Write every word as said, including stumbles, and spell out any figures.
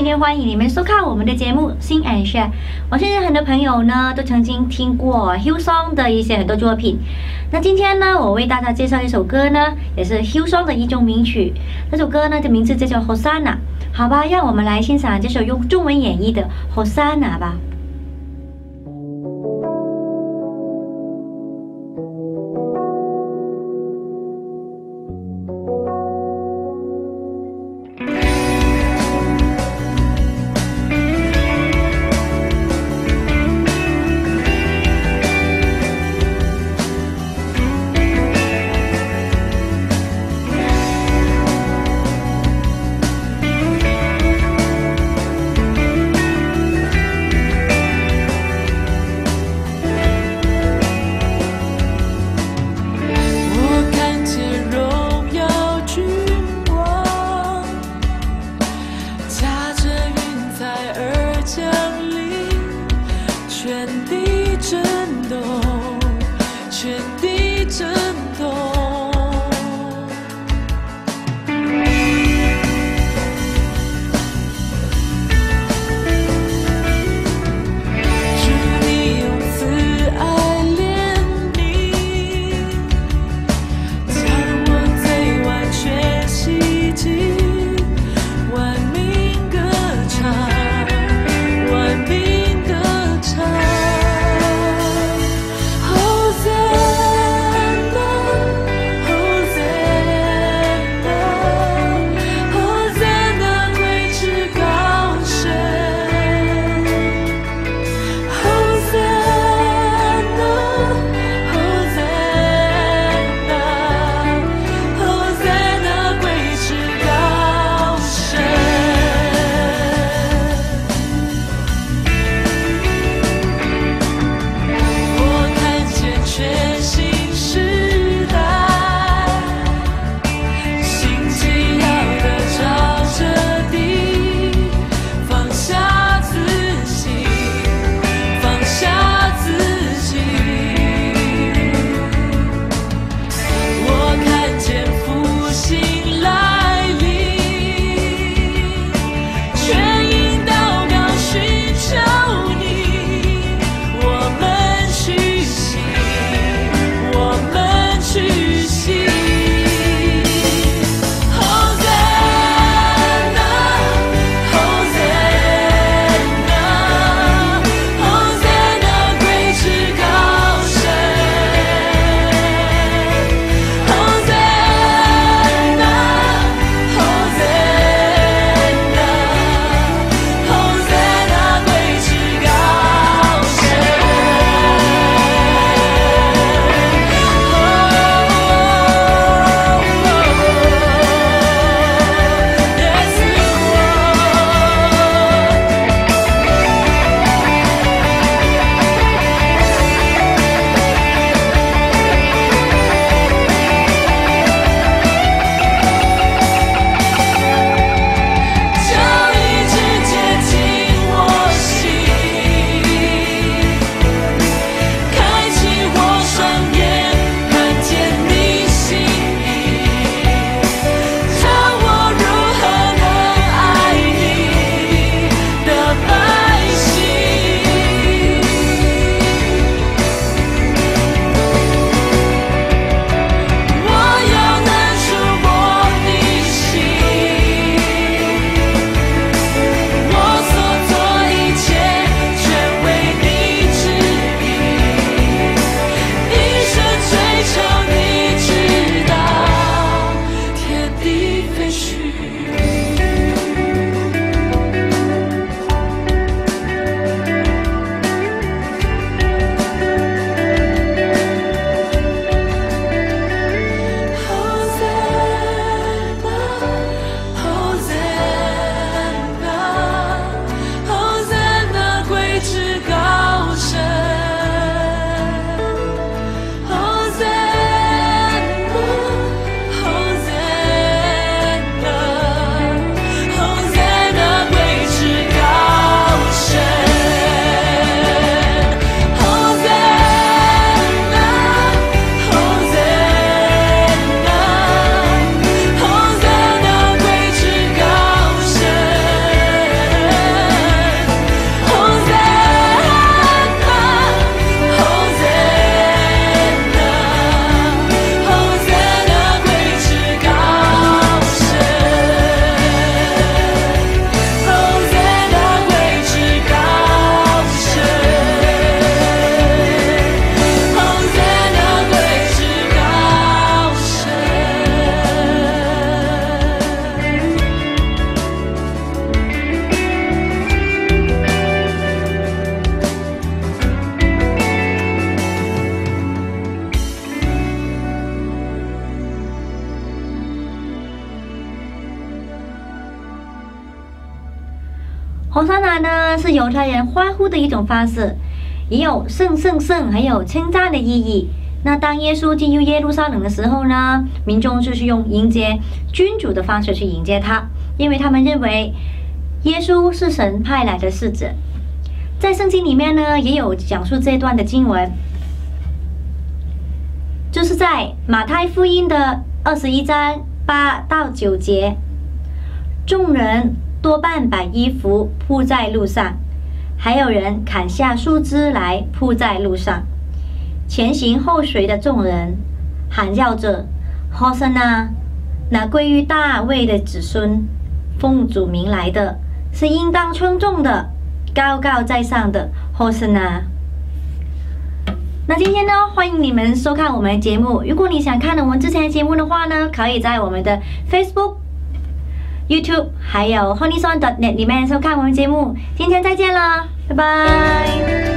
今天欢迎你们收看我们的节目《Sing and Share》。我相信很多朋友呢都曾经听过 Hillsong 的一些很多作品。那今天呢，我为大家介绍一首歌呢，也是 Hillsong 的一种名曲。这首歌呢的名字就叫 Hosanna。好吧，让我们来欣赏这首用中文演绎的 Hosanna 吧。 和散那呢是犹太人欢呼的一种方式，也有圣圣圣还有称赞的意义。那当耶稣进入耶路撒冷的时候呢，民众就是用迎接君主的方式去迎接他，因为他们认为耶稣是神派来的使者。在圣经里面呢，也有讲述这段的经文，就是在马太福音的二十一章八到九节，众人多半把衣服铺在路上，还有人砍下树枝来铺在路上。前行后随的众人喊叫着：“和散那，那归于大卫的子孙，奉主名来的，是应当称颂的，高高在上的和散那。”那今天呢，欢迎你们收看我们的节目。如果你想看我们之前的节目的话呢，可以在我们的 Facebook、YouTube 还有 honeyson dot net 里面收看我们节目。今天再见了，拜拜。